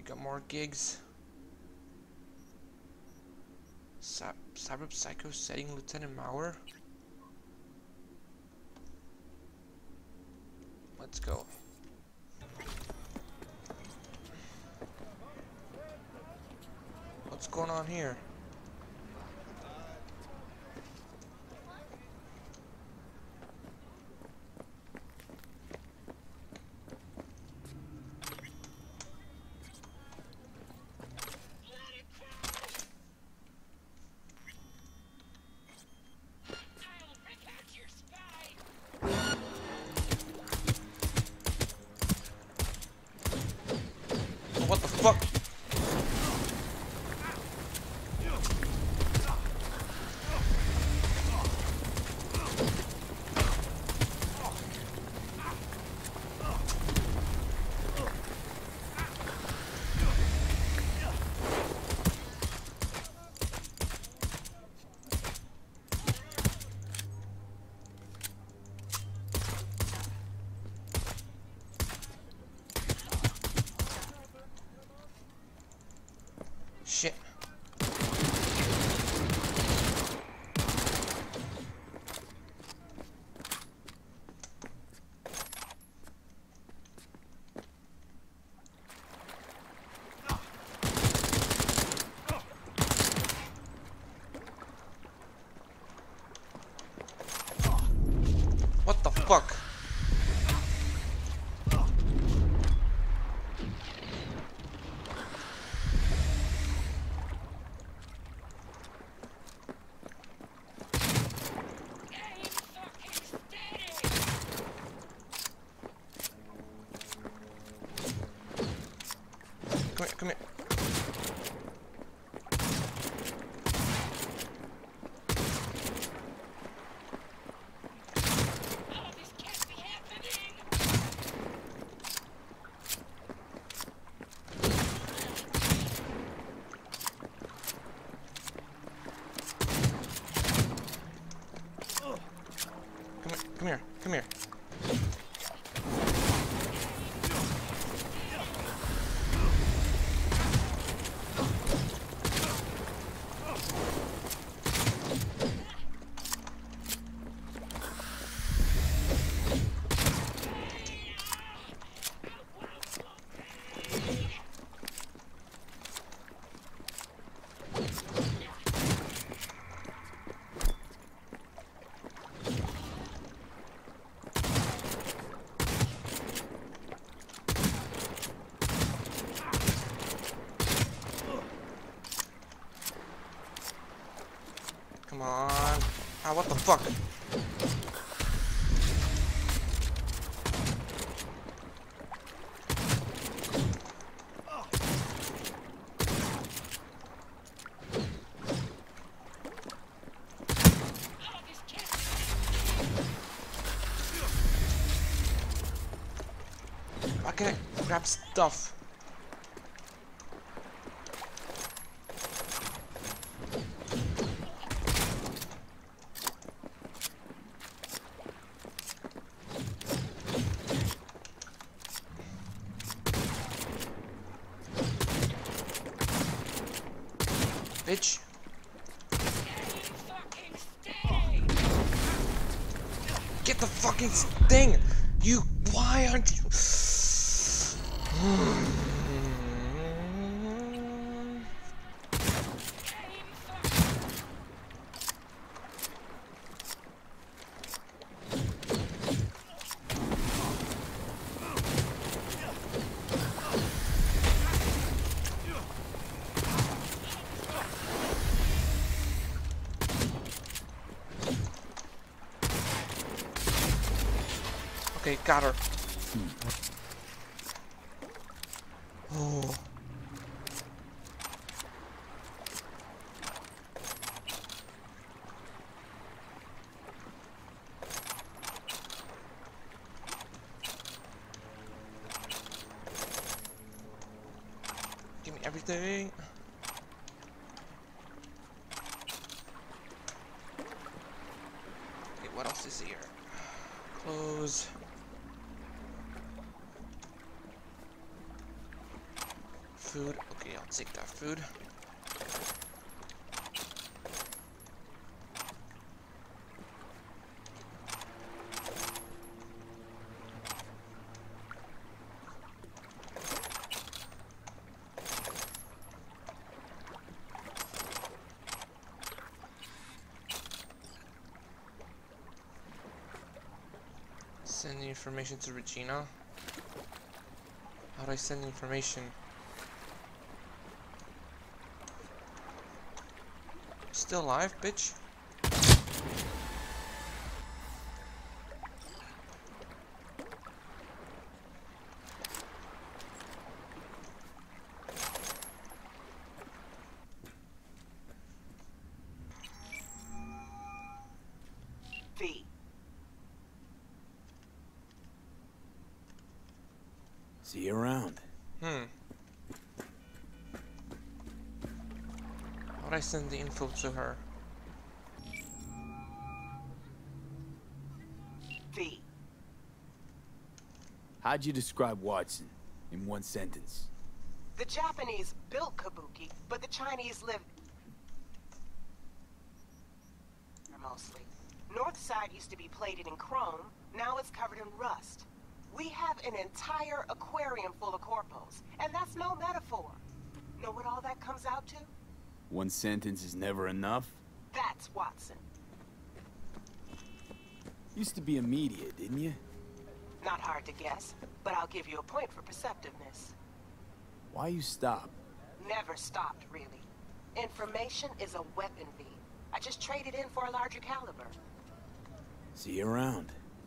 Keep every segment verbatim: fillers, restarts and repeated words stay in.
We got more gigs. Cy Cyberpshycho setting Lieutenant Mower. Let's go. What's going on here? What the fuck? Shit. What the fuck? Come here, come here. Come here, come here. Come on. Ah, what the fuck? Why can't I grab stuff? Bitch. Get the fucking thing! You, why aren't you? Okay, got her. Oh. Give me everything. Okay, what else is here? Clothes. food. Okay, I'll take that food. Send the information to Regina. How do I send the information? Still alive, bitch? V. See you around. Hmm. How would I send the info to her? V. How'd you describe Watson in one sentence? The Japanese built Kabuki, but the Chinese lived mostly. North side used to be plated in chrome, now it's covered in rust. We have an entire aquarium full of corpos, and that's no metaphor. Know what all that comes out to? One sentence is never enough? That's Watson. Used to be a media, didn't you? Not hard to guess, but I'll give you a point for perceptiveness. Why you stop? Never stopped, really. Information is a weapon, V. I just traded in for a larger caliber. See you around.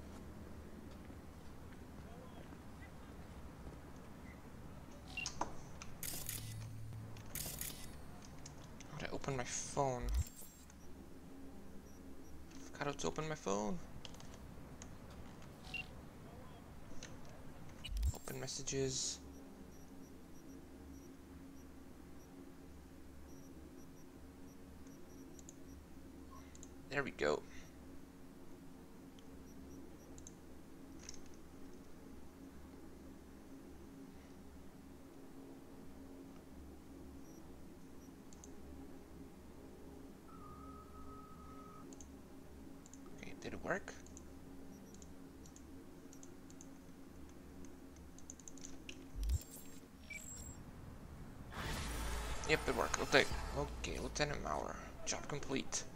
How would I open my phone? Forgot how to open my phone. Open messages. There we go. Okay, did it work? Yep, it worked. Okay, okay, Lieutenant Mower. Job complete.